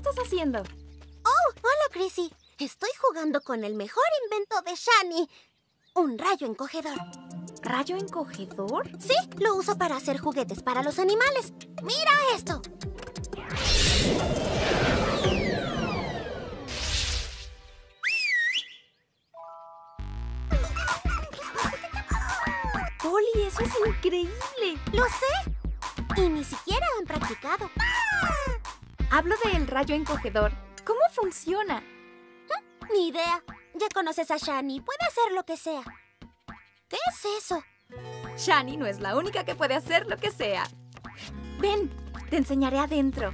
estás haciendo? Oh, hola, Chrissy. Estoy jugando con el mejor invento de Shani. Un rayo encogedor. ¿Rayo encogedor? Sí, lo uso para hacer juguetes para los animales. ¡Mira esto! Polly, eso es increíble. ¡Lo sé! Y ni siquiera han practicado. Hablo del rayo encogedor. ¿Cómo funciona? Ni idea. Ya conoces a Shani. Puede hacer lo que sea. ¿Qué es eso? Shani no es la única que puede hacer lo que sea. Ven, te enseñaré adentro.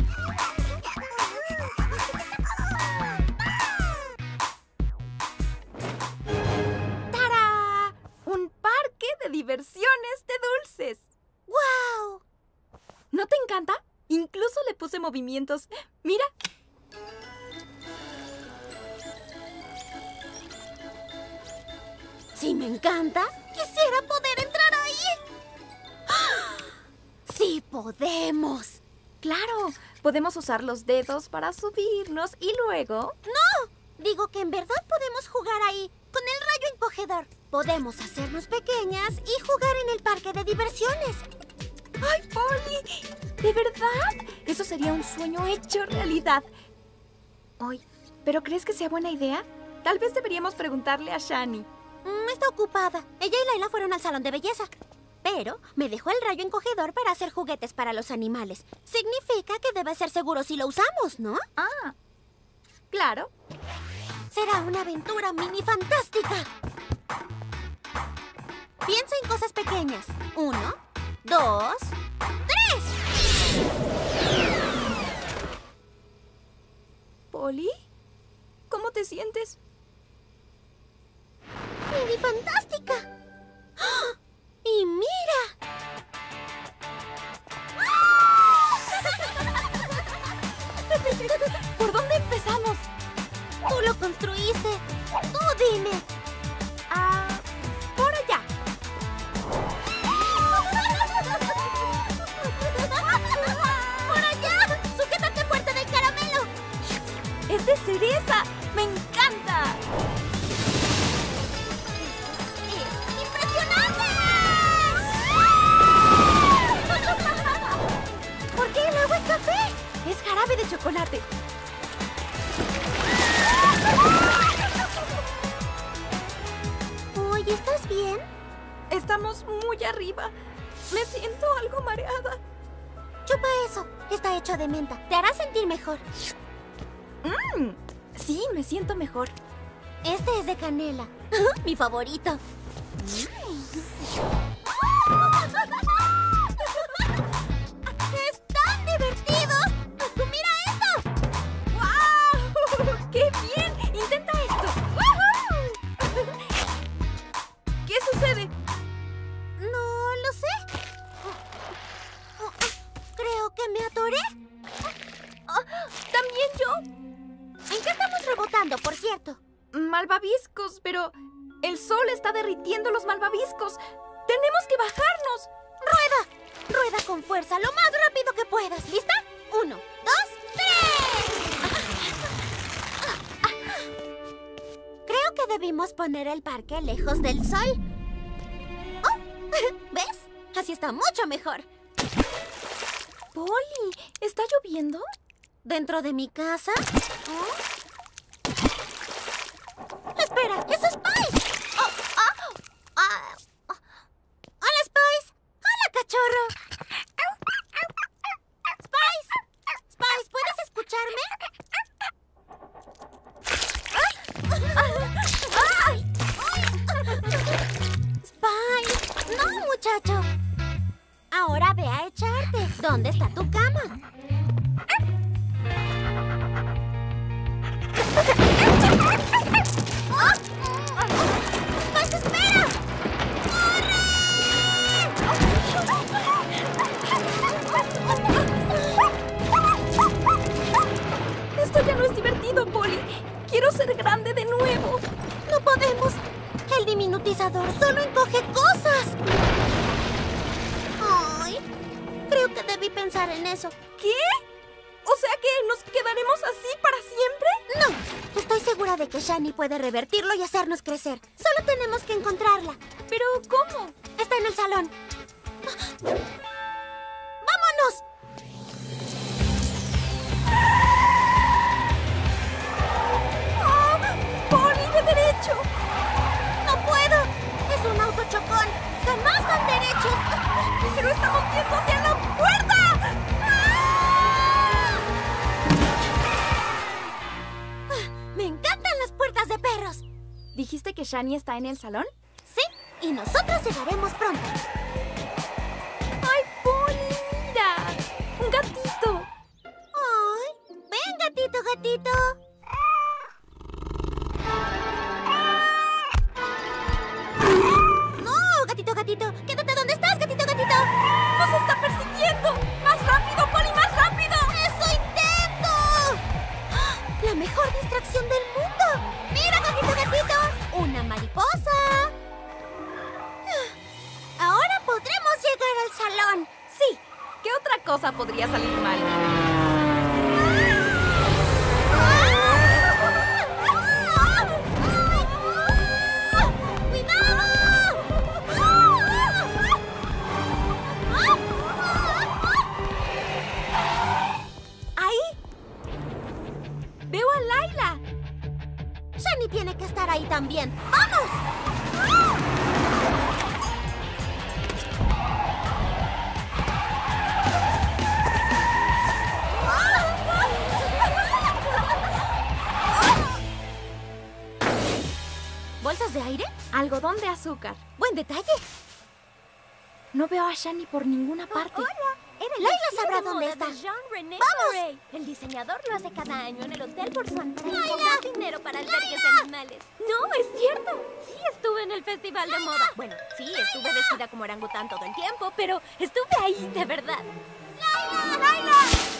¡Tará! ¡Un parque de diversiones de dulces! ¡Guau! ¿No te encanta? Incluso le puse movimientos. ¡Mira! Sí, me encanta. Quisiera poder entrar ahí. ¡Ah! ¡Sí podemos! ¡Claro! Podemos usar los dedos para subirnos y luego... ¡No! Digo que en verdad podemos jugar ahí, con el rayo encogedor. Podemos hacernos pequeñas y jugar en el parque de diversiones. ¡Ay, Polly! ¿De verdad? Eso sería un sueño hecho realidad. Hoy, ¿pero crees que sea buena idea? Tal vez deberíamos preguntarle a Shani. Está ocupada. Ella y Layla fueron al salón de belleza. Pero me dejó el rayo encogedor para hacer juguetes para los animales. Significa que debe ser seguro si lo usamos, ¿no? Ah, claro. Será una aventura mini fantástica. Piensa en cosas pequeñas. 1, 2, 3. ¿Polly? ¿Cómo te sientes? ¡Mini fantástica! ¡Ah! ¡Y mira! ¿Por dónde empezamos? ¡Tú lo construiste! ¡Tú dime! Por allá. ¡Por allá! ¡Sujétate fuerte del caramelo! ¡Es de cereza! ¡Me encanta! ¿Por qué el agua es café? Es jarabe de chocolate. Oye, ¿estás bien? Estamos muy arriba. Me siento algo mareada. Chupa eso. Está hecho de menta. Te hará sentir mejor. Sí, me siento mejor. Este es de canela. Mi favorito. ¡Es tan divertido! ¡Mira esto! ¡Guau! ¡Qué bien! ¡Intenta esto! ¿Qué sucede? No lo sé. Creo que me atoré. También yo. ¿En qué estamos rebotando, por cierto? Malvaviscos, pero el sol está derritiendo los malvaviscos. ¡Tenemos que bajarnos! ¡Rueda! Rueda con fuerza, lo más rápido que puedas. ¿Lista? 1, 2, 3. Creo que debimos poner el parque lejos del sol. Oh, ¿ves? Así está mucho mejor. Polly, ¿está lloviendo? ¿Dentro de mi casa? ¡Espera! ¡Es Spice! ¡Hola, Spice! ¡Hola, cachorro! ¡Spice! ¡Spice! ¿Puedes escucharme? ¡Ay! ¡Spice! ¡No, muchacho! Ahora ve a echarte. ¿Dónde está tu cama? ¡Spice, espera! ¡Corre! Esto ya no es divertido, Polly. Quiero ser grande de nuevo. ¡No podemos! El diminutizador solo encoge cosas. ¡Ay! Creo que debí pensar en eso. ¿Qué? O sea que nos quedaremos así para siempre. No, estoy segura de que Shani puede revertirlo y hacernos crecer. Solo tenemos que encontrarla. ¿Pero cómo? Está en el salón. ¡Vámonos! ¡Oh! ¡Polly, de derecho! ¡No puedo! Es un autochocón. ¡Jamás van derechos! ¡Pero estamos viendo hacia la puerta! ¡Me encantan las puertas de perros! ¿Dijiste que Shani está en el salón? Sí, y nosotros llegaremos pronto. ¡Ay, Polly, mira! ¡Un gatito! ¡Ay! ¡Ven, gatito, gatito! ¡No, gatito, gatito! ¡Quédate donde estás, gatito, gatito! ¡Nos está persiguiendo! ¡Más rápido, Polly, más rápido! ¡Eso intento! ¡La mejor distracción del mundo! ¡Mira, gatito, gatito! ¡Una mariposa! Ahora podremos llegar al salón. Sí. ¿Qué otra cosa podría salir mal? ¡Ahí! ¡Veo a Layla! Shani tiene que estar ahí también. ¡Vamos! ¿Bolsas de aire? Algodón de azúcar. Buen detalle. No veo a Shani por ninguna parte. Layla sabrá dónde está. ¡Vamos! El diseñador lo hace cada año en el hotel por su aniversario. ¡Layla! Cobrar dinero para albergues de animales. No, es cierto. Sí estuve en el festival de moda. Bueno, sí, estuve vestida como orangután todo el tiempo, pero estuve ahí, de verdad. ¡Layla!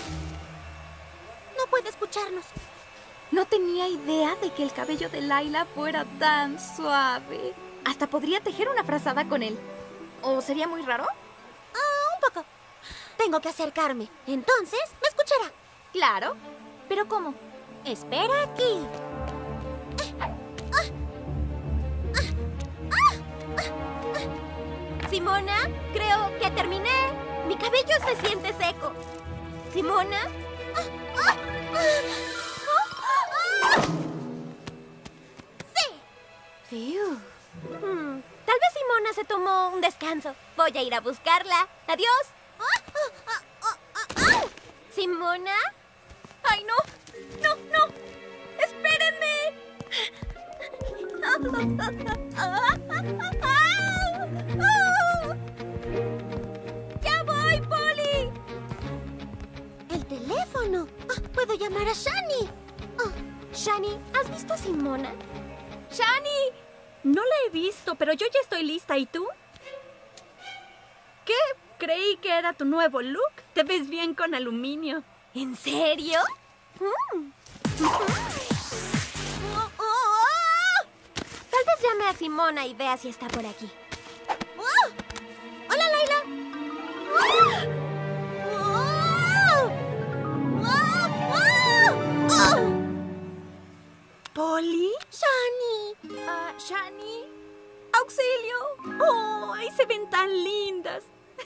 No puede escucharnos. No tenía idea de que el cabello de Layla fuera tan suave. Hasta podría tejer una frazada con él. ¿O sería muy raro? Un poco. Tengo que acercarme. Entonces, me escuchará. Claro. ¿Pero cómo? Espera aquí. Simona, creo que terminé. Mi cabello se siente seco. Simona. Fiu. Tal vez Simona se tomó un descanso. Voy a ir a buscarla. Adiós. Simona. ¡Ay, no! ¡No, no! ¡Espérenme! ¡Ya voy, Polly! El teléfono. Puedo llamar a Shani. Shani, ¿has visto a Simona? ¡Shani! No la he visto, pero yo ya estoy lista. ¿Y tú? ¿Qué? Creí que era tu nuevo look. Te ves bien con aluminio. ¿En serio? Tal vez llame a Simona y vea si está por aquí. ¡Hola, Layla! ¿Polly? ¡Shani! Shani. ¡Auxilio! ¡Oh! ¡Ay, se ven tan lindas!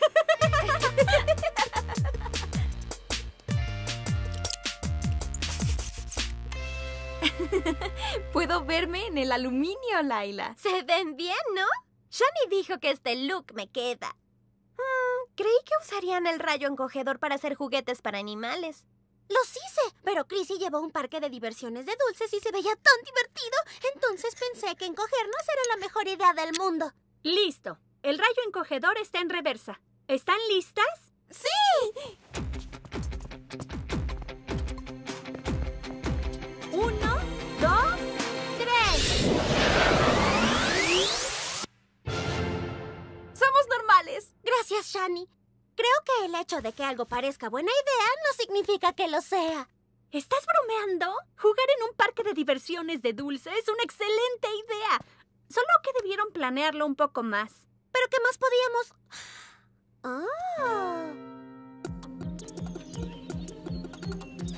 Puedo verme en el aluminio, Layla. Se ven bien, ¿no? Shani dijo que este look me queda. Creí que usarían el rayo encogedor para hacer juguetes para animales. Los hice, pero Chrissy llevó un parque de diversiones de dulces y se veía tan divertido. Entonces pensé que encogernos era la mejor idea del mundo. Listo. El rayo encogedor está en reversa. ¿Están listas? ¡Sí! 1, 2, 3. ¡Somos normales! Gracias, Shani. Creo que el hecho de que algo parezca buena idea no significa que lo sea. ¿Estás bromeando? Jugar en un parque de diversiones de dulce es una excelente idea. Solo que debieron planearlo un poco más. ¿Pero qué más podíamos...?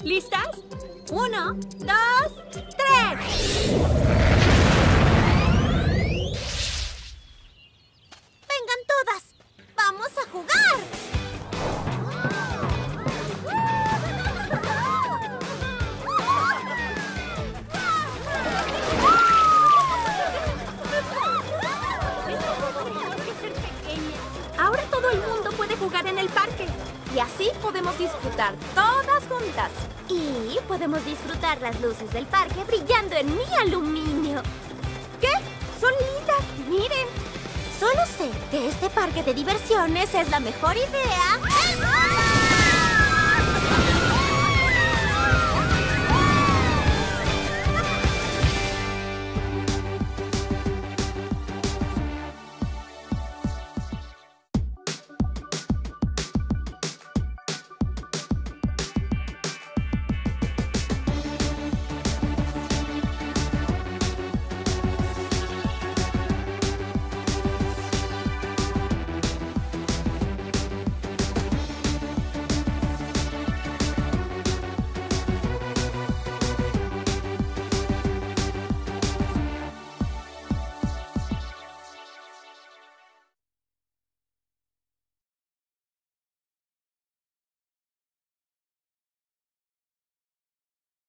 ¿Listas? 1, 2, 3. ¡Vengan todas! ¡Vamos a jugar! Ahora todo el mundo puede jugar en el parque. Y así podemos disfrutar todas juntas. Y podemos disfrutar las luces del parque brillando en mi aluminio. ¿Qué? ¡Son lindas! ¡Miren! Solo sé que este parque de diversiones es la mejor idea.